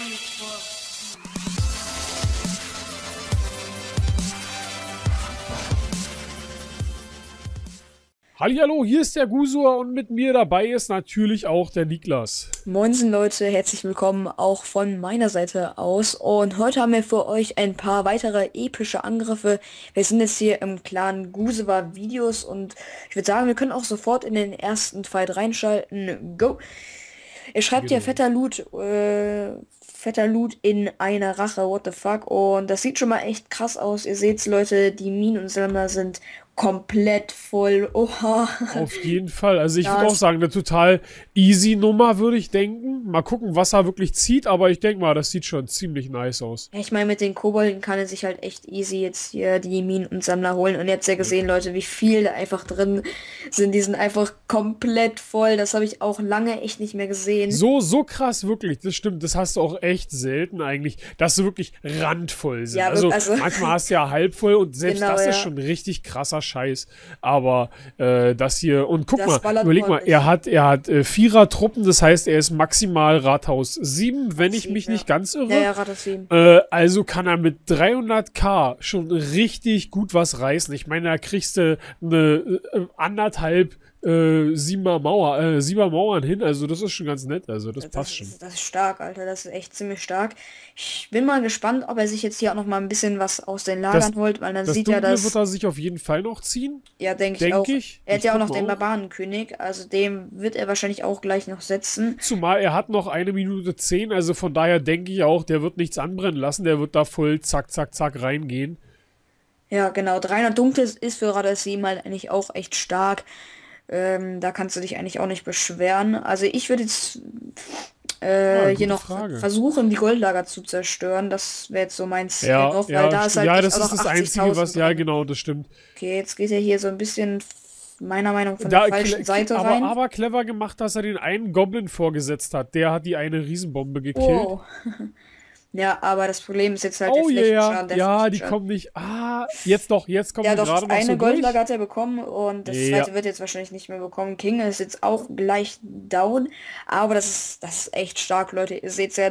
Hallihallo, hier ist der Gusur und mit mir dabei ist natürlich auch der Niklas. Moinsen Leute, herzlich willkommen auch von meiner Seite aus und heute haben wir für euch ein paar weitere epische Angriffe. Wir sind jetzt hier im Clan Gusewa Videos und ich würde sagen, wir können auch sofort in den ersten Fight reinschalten. Go! Er schreibt hier fetter Loot in einer Rache, what the fuck, und das sieht schon mal echt krass aus. Ihr seht's Leute, die Minen und Sammler sind komplett voll. Oha. Auf jeden Fall. Also ich würde auch sagen, eine total easy Nummer, würde ich denken. Mal gucken, was er wirklich zieht, aber ich denke mal, das sieht schon ziemlich nice aus. Ich meine, mit den Kobolden kann er sich halt echt easy jetzt hier die Minen und Sammler holen. Und ihr habt ja gesehen, Leute, wie viel da einfach drin sind. Die sind einfach komplett voll. Das habe ich auch lange echt nicht mehr gesehen. So krass, wirklich. Das stimmt. Das hast du auch echt selten eigentlich, dass sie wirklich randvoll sind. Ja, also manchmal hast du ja halb voll und selbst genau, das ist schon richtig krasser Scheiß. Aber das hier, und guck mal, überleg mal, er hat 4er Truppen, das heißt, er ist maximal Rathaus 7, wenn ich mich nicht ganz irre. Ja, Rathaus 7. Also kann er mit 300.000 schon richtig gut was reißen. Ich meine, da kriegst du eine anderthalb 7er Mauern hin, also das ist schon ganz nett, also das passt schon. Das ist stark, Alter, das ist echt ziemlich stark. Ich bin mal gespannt, ob er sich jetzt hier auch noch mal ein bisschen was aus den Lagern holt, weil dann sieht ja das... wird er sich auf jeden Fall noch ziehen. Ja, denke ich auch. Er hat ja auch noch den Barbarenkönig, also dem wird er wahrscheinlich auch gleich noch setzen. Zumal er hat noch 1 Minute 10, also von daher denke ich auch, der wird nichts anbrennen lassen, der wird da voll zack, zack, zack reingehen. Ja, genau, 300 Dunkles ist für Radar 7 halt eigentlich auch echt stark. Da kannst du dich eigentlich auch nicht beschweren. Also ich würde jetzt hier noch versuchen, die Goldlager zu zerstören. Das wäre jetzt so mein Ziel noch, weil da ist halt das ist das Einzige, was, ja genau, das stimmt. Okay, jetzt geht er hier so ein bisschen, meiner Meinung nach, von der falschen Seite rein. Aber clever gemacht, dass er den einen Goblin vorgesetzt hat. Der hat die eine Riesenbombe gekillt. Oh. Ja, aber das Problem ist jetzt halt der Flächenschaden. Ja, die kommen nicht. Jetzt kommen die gerade noch so durch. Eine Goldlager hat er bekommen und das zweite wird jetzt wahrscheinlich nicht mehr bekommen. King ist jetzt auch gleich down, aber das ist echt stark, Leute. Ihr seht ja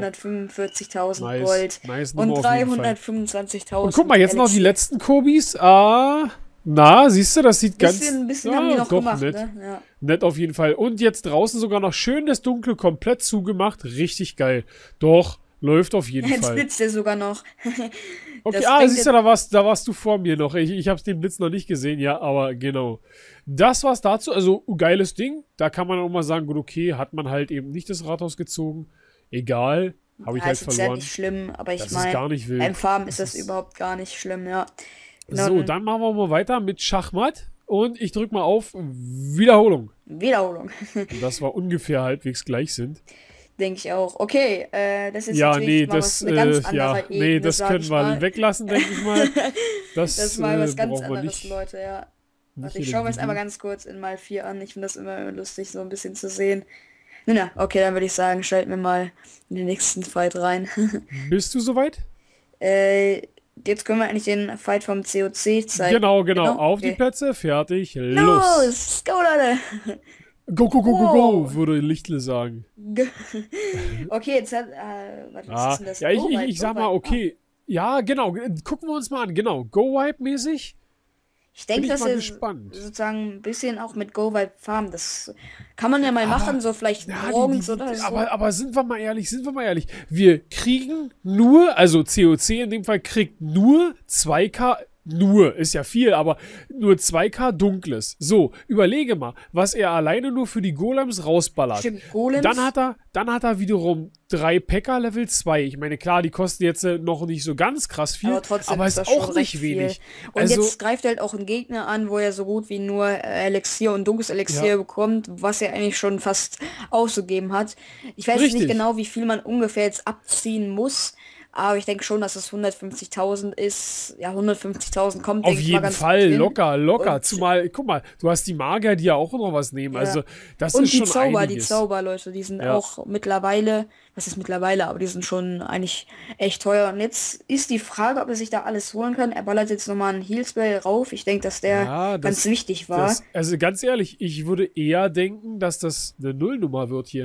345.000 Gold und 325.000. Und guck mal, jetzt noch die letzten Kobis. Na, siehst du, das sieht ein bisschen haben die noch gemacht, nett. Ne? Ja. Nett auf jeden Fall. Und jetzt draußen sogar noch schön das Dunkle komplett zugemacht. Richtig geil. Doch. Läuft auf jeden Fall. Jetzt blitzt er sogar noch. Okay, siehst du, da warst du vor mir noch. Ich habe den Blitz noch nicht gesehen, ja, aber genau. Das war's dazu. Also, geiles Ding. Da kann man auch mal sagen, gut, okay, hat man halt eben nicht das Rathaus gezogen. Egal, habe ich halt verloren. Das ist ja nicht schlimm, aber ich meine, beim Farben ist das überhaupt gar nicht schlimm, ja. So, dann machen wir mal weiter mit Schachmatt. Und ich drücke mal auf Wiederholung. Das war ungefähr halbwegs gleich sind. Denke ich auch. Okay, das ist natürlich eine ganz andere Ebene, das können wir weglassen, denke ich mal. Das ist mal was ganz anderes, Leute, ja. Warte, ich schaue mir jetzt einmal ganz kurz in mal 4 an. Ich finde das immer lustig, so ein bisschen zu sehen. Nun ja, okay, dann würde ich sagen, schalten wir mal in den nächsten Fight rein. Bist du soweit? Jetzt können wir eigentlich den Fight vom COC zeigen. Genau. Auf die Plätze, fertig, los! Go, Leute! Go, würde Lichtle sagen. Okay, jetzt hat... was ist denn das? Ja, ich sag mal, okay. Ja, genau. Gucken wir uns mal an. Genau. Go-Wipe-mäßig. Ich denke, dass er sozusagen ein bisschen auch mit Go-Wipe farmen. Das kann man ja mal machen, so vielleicht morgens oder so. Aber sind wir mal ehrlich. Wir kriegen nur, also COC in dem Fall kriegt nur 2K... Nur, ist ja viel, aber nur 2K Dunkles. So, überlege mal, was er alleine nur für die Golems rausballert. Stimmt, Golems. Dann hat er wiederum 3 Packer Level 2. Ich meine, klar, die kosten jetzt noch nicht so ganz krass viel, aber trotzdem ist das auch nicht wenig. Und also, jetzt greift er halt auch einen Gegner an, wo er so gut wie nur Elixier und dunkles Elixier bekommt, was er eigentlich schon fast ausgegeben hat. Ich weiß nicht genau, wie viel man ungefähr jetzt abziehen muss. Aber ich denke schon, dass es 150.000 ist. Ja, 150.000 kommt, auf jeden Fall, locker. Und zumal, guck mal, du hast die Magier, die ja auch noch was nehmen. Also, das ist schon einiges. Und die Zauber, Leute, die sind auch mittlerweile, was ist mittlerweile, aber die sind schon eigentlich echt teuer. Und jetzt ist die Frage, ob er sich da alles holen kann. Er ballert jetzt nochmal einen Healspell rauf. Ich denke, dass der ganz wichtig war. Also ganz ehrlich, ich würde eher denken, dass das eine Nullnummer wird hier.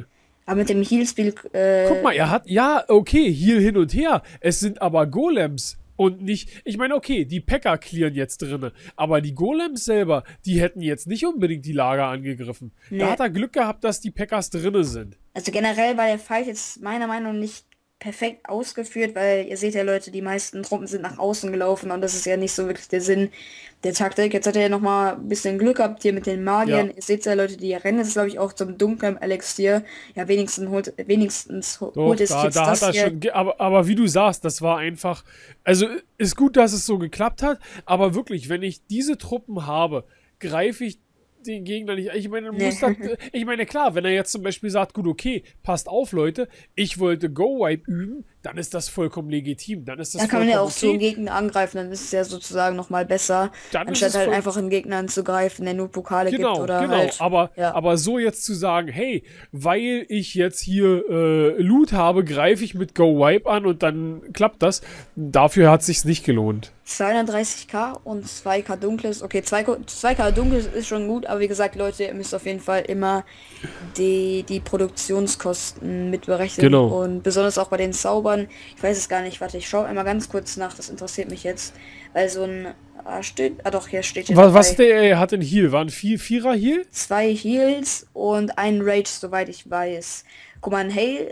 Aber mit dem Heal-Spiel, Guck mal, er hat, ja, okay, hier hin und her. Es sind aber Golems und nicht, ich meine, okay, die Packer clearen jetzt drinne, aber die Golems selber, die hätten jetzt nicht unbedingt die Lager angegriffen. Da ne. hat er Glück gehabt, dass die Packers drinne sind. Also generell war der Fight jetzt meiner Meinung nach nicht perfekt ausgeführt, weil ihr seht ja Leute, die meisten Truppen sind nach außen gelaufen und das ist ja nicht so wirklich der Sinn der Taktik. Jetzt hat er ja nochmal ein bisschen Glück gehabt hier mit den Magiern. Ja. Ihr seht ja Leute, die rennen jetzt glaube ich auch zum dunklen Elixier. Ja, wenigstens Doch, holt es jetzt da hat das er hier. schon, aber wie du sagst, das war einfach, also ist gut, dass es so geklappt hat, aber wirklich, wenn ich diese Truppen habe, greife ich den Gegner nicht. Ich meine, Nee. ich meine, klar, wenn er jetzt zum Beispiel sagt, gut, okay, passt auf, Leute, ich wollte Go-Wipe üben, dann ist das vollkommen legitim. Dann ist das Da kann man ja auch vollkommen so einen okay. Gegner angreifen, dann ist es ja sozusagen nochmal besser, Dann ist anstatt es halt voll, einfach einen Gegner anzugreifen, der nur Pokale gibt genau, oder genau. halt, ja. Aber so jetzt zu sagen, hey, weil ich jetzt hier Loot habe, greife ich mit Go-Wipe an und dann klappt das. Dafür hat sich's nicht gelohnt. 230k und 2k dunkles. Okay, 2k dunkles ist schon gut, aber wie gesagt, Leute, ihr müsst auf jeden Fall immer die Produktionskosten mitberechnen. Genau. Und besonders auch bei den Zaubern. Ich weiß es gar nicht, warte, ich schaue einmal ganz kurz nach, das interessiert mich jetzt. Weil so ein... doch, hier steht hier Was dabei. der hat in Heal? Waren Vierer Heal? 2 Heals und ein Rage, soweit ich weiß. Guck mal,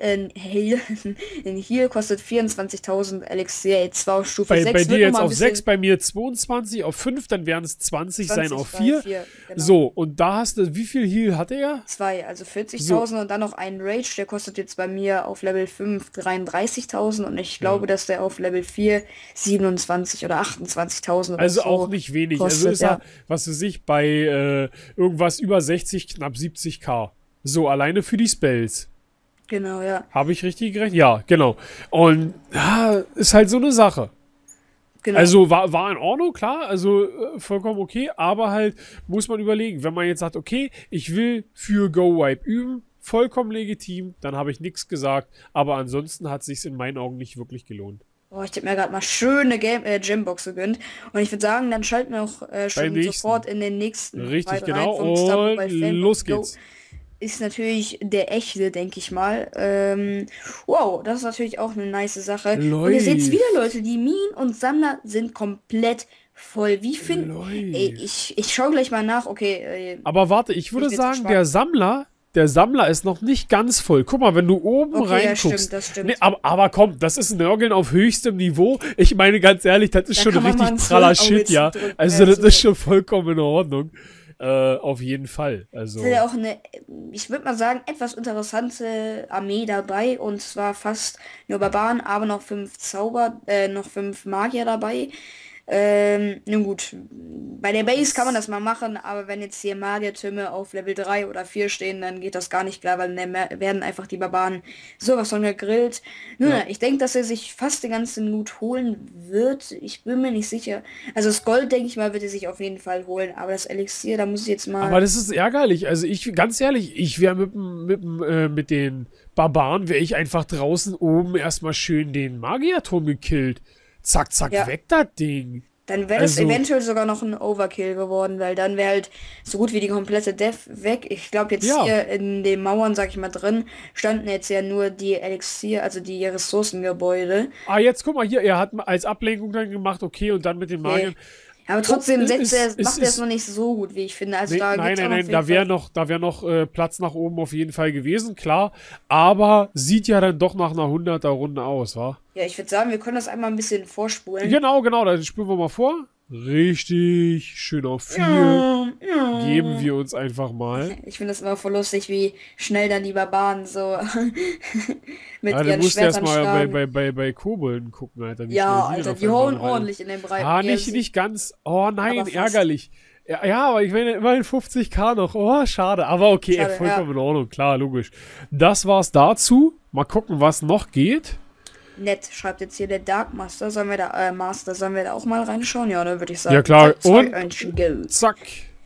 ein Heal kostet 24.000 Elixier. Jetzt war auf Stufe Bei 6. dir Wird jetzt noch mal ein auf 6, bisschen bei mir 22, auf 5, dann werden es 20 sein 20 auf bei 4. 4, genau. So, und da hast du, wie viel Heal hatte er? 2, also So, 40.000 und dann noch ein Rage, der kostet jetzt bei mir auf Level 5 33.000 und ich glaube, ja. dass der auf Level 4 27 oder 28.000 oder Also so auch nicht wenig. Also kostet, ist er, ja. was weiß ich, bei irgendwas über 60, knapp 70k. So, alleine für die Spells. Genau, ja. Habe ich richtig gerechnet? Ja, genau. Und ja, ist halt so eine Sache. Genau. Also war in Ordnung, klar, also vollkommen okay, aber halt muss man überlegen, wenn man jetzt sagt, okay, ich will für Go-Wipe üben, vollkommen legitim, dann habe ich nichts gesagt, aber ansonsten hat sich's in meinen Augen nicht wirklich gelohnt. Oh, ich hab mir gerade mal schöne Gembox gegönnt. Und ich würde sagen, dann schalten wir auch Beim schon nächsten. sofort in den nächsten Richtig, Fight genau, rein vom Star und Mobile Flame. los Go. geht's. Ist natürlich der echte, denke ich mal. Wow, das ist natürlich auch eine nice Sache. Und ihr seht wieder, Läuft. Leute, die Minen und Sammler sind komplett voll. Wie finden... Ey, Läuft. ich schaue gleich mal nach. Okay, Aber warte, ich ich würde bin sagen, gespannt. der Sammler ist noch nicht ganz voll. Guck mal, wenn du oben Okay, ja, reinguckst. stimmt, das stimmt. Nee, aber komm, das ist Nörgeln auf höchstem Niveau. Ich meine, ganz ehrlich, das ist Da schon kann man mal richtig ein praller 12 Shit, ja. drücken. Also, das So. ist schon vollkommen in Ordnung. Auf jeden Fall. Also. Ist ja auch eine, ich würde mal sagen, etwas interessante Armee dabei. Und zwar fast nur Barbaren, aber noch 5 noch 5 Magier dabei. Nun gut, bei der Base kann man das mal machen, aber wenn jetzt hier Magiertürme auf Level 3 oder 4 stehen, dann geht das gar nicht klar, weil dann werden einfach die Barbaren sowas von gegrillt. Nun, Ja. ich denke, dass er sich fast den ganzen Loot holen wird. Ich bin mir nicht sicher. Also das Gold, denke ich mal, wird er sich auf jeden Fall holen, aber das Elixier, da muss ich jetzt mal... Aber das ist ärgerlich. Also ganz ehrlich, ich wäre mit den Barbaren, wäre ich einfach draußen oben erstmal schön den Magierturm gekillt. Zack, zack, Ja. weg das Ding. Dann wäre das Also, eventuell sogar noch ein Overkill geworden, weil dann wäre halt so gut wie die komplette Death weg. Ich glaube jetzt ja. hier in den Mauern, sag ich mal, drin, standen jetzt ja nur die Elixier, also die Ressourcengebäude. Ah, jetzt guck mal hier, er hat als Ablenkung dann gemacht, okay, und dann mit den Magiern. Okay. Aber trotzdem Oh, macht er es noch nicht so gut, wie ich finde. Also Nee, da nein, gibt's auch nein, noch nein, auf jeden da wär noch Platz nach oben auf jeden Fall gewesen, klar. Aber sieht ja dann doch nach einer 100er Runde aus, wa? Ja, ich würde sagen, wir können das einmal ein bisschen vorspulen. Genau, dann spüren wir mal vor. Richtig, schön auf 4. Ja. Geben wir uns einfach mal. Ich finde das immer voll lustig, wie schnell dann die Barbaren so mit Ja, du ihren musst Schwertern erstmal schlagen. bei Kobolden gucken, Alter. Wie Ja, schnell die Alter, auf die einmal hauen rein- ordentlich in den Breiten. Ah, Ja, nicht ganz. Oh nein, aber fast. ärgerlich. Ja, aber ich meine, immerhin 50k noch. Oh, schade. Aber okay, Schade, vollkommen in Ordnung. Klar, logisch. Das war's dazu. Mal gucken, was noch geht. Nett, schreibt jetzt hier der Dark Master. Sollen wir da auch mal reinschauen? Ja, dann würde ich sagen. Ja, klar. Und- 2, 1, go. Zack.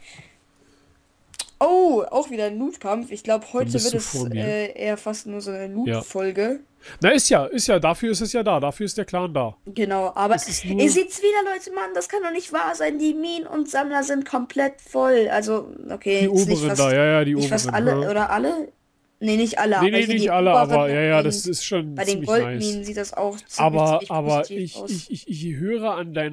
Oh, auch wieder ein Lootkampf. Ich glaube, heute bist wird du es vor mir. eher fast nur so eine Loot-Folge. Na, ist ja, dafür ist es ja da. Dafür ist der Clan da. Genau, aber Es ist nur- ihr seht's wieder, Leute, Mann, das kann doch nicht wahr sein. Die Minen und Sammler sind komplett voll. Also, okay, Die jetzt nicht oberen fast, da, ja, die nicht oberen. fast alle, ja. oder alle? Nee, nicht alle, Nee, aber nee, hier die nicht alle, aber oberen ja, das und ist schon bei den ziemlich nice. Goldminen sieht das auch ziemlich Aber positiv aus. ich höre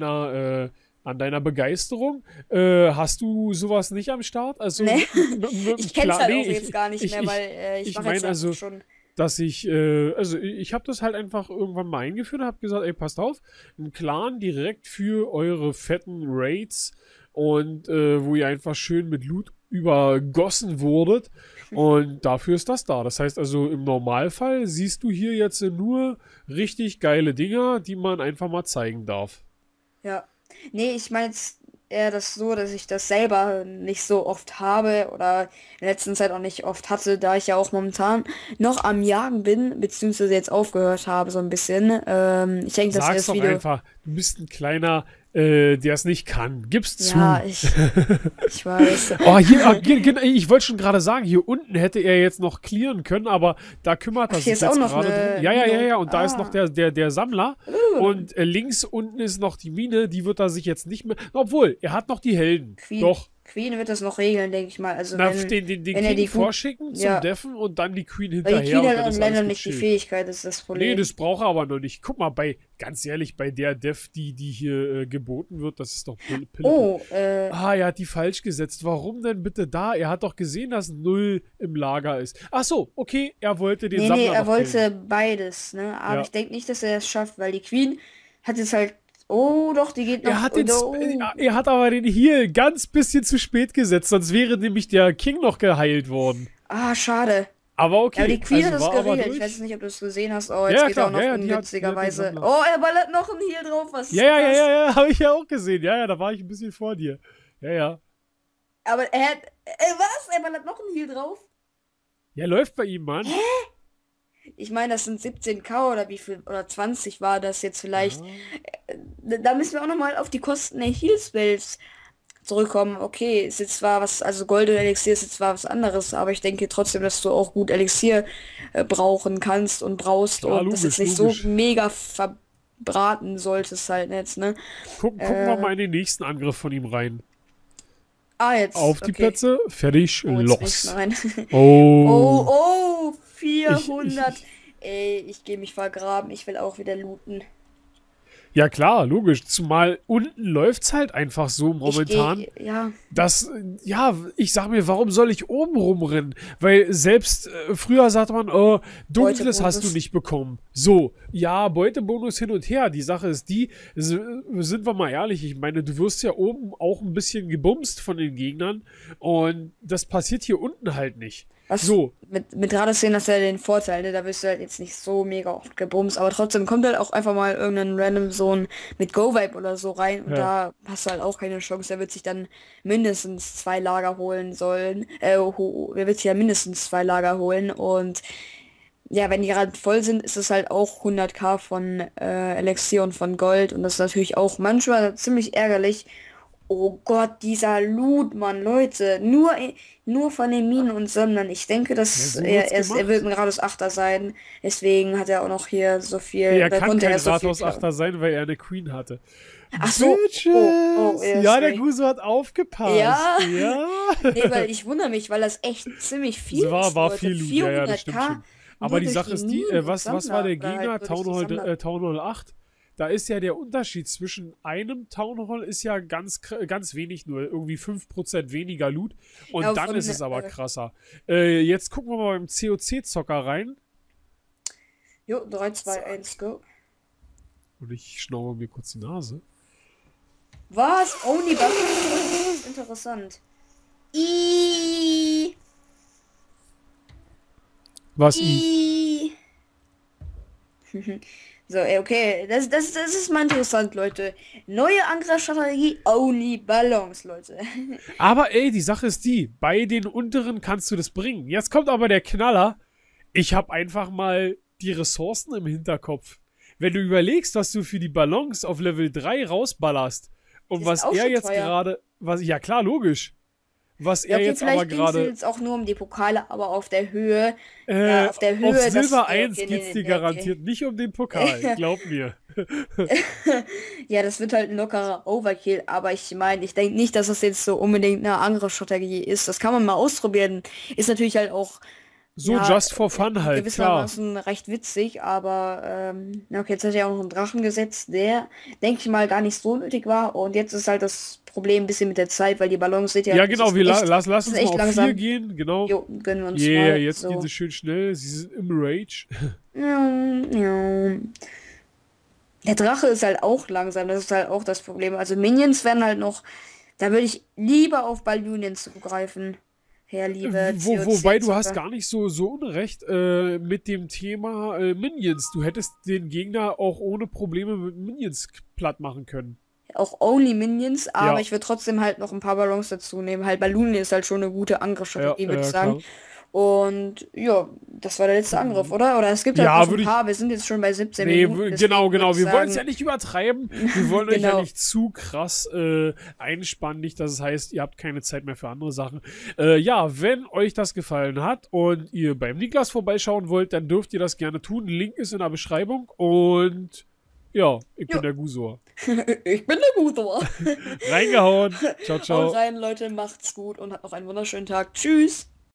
an deiner Begeisterung. Hast du sowas nicht am Start? Also, Ne? Ich kenn's klar, halt nee, auch jetzt gar nicht mehr, weil ich ich mache jetzt meine ja auch also, schon. dass also ich habe das halt einfach irgendwann mal eingeführt und habe gesagt, ey, passt auf, ein Clan direkt für eure fetten Raids und wo ihr einfach schön mit Loot übergossen wurdet und dafür ist das da. Das heißt also, im Normalfall siehst du hier jetzt nur richtig geile Dinger, die man einfach mal zeigen darf. Ja. Nee, ich meine jetzt eher das so, dass ich das selber nicht so oft habe oder in der letzten Zeit auch nicht oft hatte, da ich ja auch momentan noch am Jagen bin, beziehungsweise jetzt aufgehört habe so ein bisschen. Ich denke, dass wir Sag's das doch Video... einfach, du bist ein kleiner, der es nicht kann. Gib's Ja, zu. ich weiß. Oh, ich wollte schon gerade sagen, hier unten hätte er jetzt noch clearen können, aber da kümmert Ach, er hier sich ist auch jetzt noch gerade drum. eine Ja, Mine. und da ist noch Ah. der Sammler und links unten ist noch die Mine, die wird er sich jetzt nicht mehr, obwohl, er hat noch die Helden. Queen. Doch, Queen wird das noch regeln, denke ich mal. Also na, wenn, den wenn er King die gut... vorschicken zum Ja, Deffen und dann die Queen weil die hinterher Queen und hat dann ist leider alles nicht die gechillt. Fähigkeit, das ist das Nee, Problem. das braucht er aber noch nicht. Guck mal, ganz ehrlich, bei der Dev, die hier geboten wird, das ist doch Pille. Oh, Ah, er hat die falsch gesetzt. Warum denn bitte da? Er hat doch gesehen, dass 0 im Lager ist. Ach so, okay, er wollte den nee, Sammler er noch wollte killen. beides, ne? Aber Ja. ich denke nicht, dass er es schafft, weil die Queen hat jetzt halt... Oh, doch, die geht Er noch... hat, Oh. er hat aber den Heal ganz bisschen zu spät gesetzt, sonst wäre nämlich der King noch geheilt worden. Ah, schade. Aber Ja, aber okay, die Queen hat also das war aber geregelt. Ich durch. weiß nicht, ob du es gesehen hast. Oh, Ja, jetzt ja, geht er auch klar, noch ja, die hat den ungünstigerweise. Sammler. Oh, er ballert noch einen Heal drauf. Was ist das? Ja, habe ich ja auch gesehen. Ja, da war ich ein bisschen vor dir. Ja. Aber er hat... was? Er ballert noch einen Heal drauf? Ja, läuft bei ihm, Mann. Ich meine, das sind 17k oder wie viel... Oder 20 war das jetzt vielleicht. Da müssen wir auch nochmal auf die Kosten der Heal-Spells zurückkommen. Okay, ist jetzt zwar was... Also Gold und Elixier ist jetzt zwar was anderes, aber ich denke trotzdem, dass du auch gut Elixier brauchen kannst und brauchst Klar, und das logisch, jetzt nicht logisch. so mega verbraten solltest halt jetzt, ne? Gucken wir mal in den nächsten Angriff von ihm rein. Ah, jetzt. Auf die Okay. Plätze, fertig, Oh, jetzt nicht, los. nein. Oh. Oh, 400. Ey, ich gehe mich vergraben. Ich will auch wieder looten. Ja klar, logisch. Zumal unten läuft's halt einfach so momentan. Ja. Ich sag mir, warum soll ich oben rumrennen? Weil selbst früher sagte man, oh, Dunkles hast du nicht bekommen. So, ja, Beutebonus hin und her. Die Sache ist die, sind wir mal ehrlich, ich meine, du wirst ja oben auch ein bisschen gebumst von den Gegnern und das passiert hier unten halt nicht. Was So. Mit Radar-Szenen hast du ja den Vorteil, ne? Da wirst du halt jetzt nicht so mega oft gebumst, aber trotzdem kommt halt auch einfach mal irgendein random Zone mit Go-Vibe oder so rein und da hast du halt auch keine Chance. Der wird sich dann mindestens 2 Lager holen sollen. Der wird sich ja mindestens 2 Lager holen und ja, wenn die gerade voll sind, ist es halt auch 100k von Elixier und von Gold und das ist natürlich auch manchmal ziemlich ärgerlich. Oh Gott, dieser Loot, Mann, Leute. Nur von den Minen und Sammlern. Ich denke, dass Ja, so wird's er wird ein Grados Achter sein. Deswegen hat er auch noch hier so viel. Er da kann konnte kein er so viel Gratos klauen. Achter sein, weil er eine Queen hatte. Ach so. Bitches. Ja, Ja, der sorry. Guso hat aufgepasst. Ja. Ja. Nee, weil ich wundere mich, weil das echt ziemlich viel Es war Leute. viel Loot, ja, das stimmt 400k schon. Aber nur die durch Sache ist die, Minen und was war Sammler der oder halt Gegner? nur durch die Sammler. Town Hall 8? Da ist ja der Unterschied zwischen einem Town Hall ist ja ganz wenig, nur irgendwie 5% weniger Loot. Und Ja, dann von, ist es aber krasser. Jetzt gucken wir mal beim COC-Zocker rein. Jo, 3, 2, 1, go. Und ich schnaube mir kurz die Nase. Was? Only Buffalo? Interessant. Was I? So, okay, das ist mal interessant, Leute. Neue Angriffsstrategie, Only Ballons, Leute. Aber ey, die Sache ist die, bei den unteren kannst du das bringen. Jetzt kommt aber der Knaller. Ich habe einfach mal die Ressourcen im Hinterkopf. Wenn du überlegst, was du für die Ballons auf Level 3 rausballerst und Die was sind auch er schon jetzt teuer. gerade, ja klar, logisch. Was Ja, er okay, jetzt aber vielleicht ging es gerade jetzt auch nur um die Pokale, aber auf der Höhe. auf Silber das, 1 okay, geht's dir nee, garantiert nicht um den Pokal, glaub mir. Ja, das wird halt ein lockerer Overkill, aber ich meine, ich denke nicht, dass das jetzt so unbedingt eine Angriffsstrategie ist. Das kann man mal ausprobieren. Ist natürlich halt auch So Ja, just for fun halt, klar. gewissermaßen recht witzig, aber ja, okay, jetzt hat er auch noch einen Drachen gesetzt, der, denke ich mal, gar nicht so nötig war. Und jetzt ist halt das Problem ein bisschen mit der Zeit, weil die Ballons, seht ihr, Ja, die genau, sind echt, lass die uns sind mal echt auf 4 langsam. gehen, genau. Jo, gönnen wir uns Yeah, mal. jetzt gehen So. sie schön schnell. Sie sind im Rage. Ja, ja. Der Drache ist halt auch langsam, das ist halt auch das Problem. Also Minions werden halt noch, da würde ich lieber auf Ballonien zugreifen. Herr, liebe Wobei du hast COC-Zocker. gar nicht so unrecht mit dem Thema Minions. Du hättest den Gegner auch ohne Probleme mit Minions platt machen können. Auch Only Minions, aber Ja, ich würde trotzdem halt noch ein paar Ballons dazu nehmen. Halt Ballonien ist halt schon eine gute Angriffsstrategie, würde ich sagen. klar. Und ja, das war der letzte Angriff, oder? Oder es gibt halt Ja, noch ein würde ich. paar. Wir sind jetzt schon bei 17 Nee, Minuten. genau, Deswegen würde ich Wir wollen es ja sagen, nicht übertreiben. Wir wollen euch ja genau. nicht zu krass einspannen, nicht, dass es heißt, ihr habt keine Zeit mehr für andere Sachen. Ja, wenn euch das gefallen hat und ihr beim Niklas vorbeischauen wollt, dann dürft ihr das gerne tun. Link ist in der Beschreibung und ja, ich bin Ja, der Gusor. ich bin der Gute. Reingehauen. Ciao, Haut ciao. rein, Leute, macht's gut und habt noch einen wunderschönen Tag. Tschüss.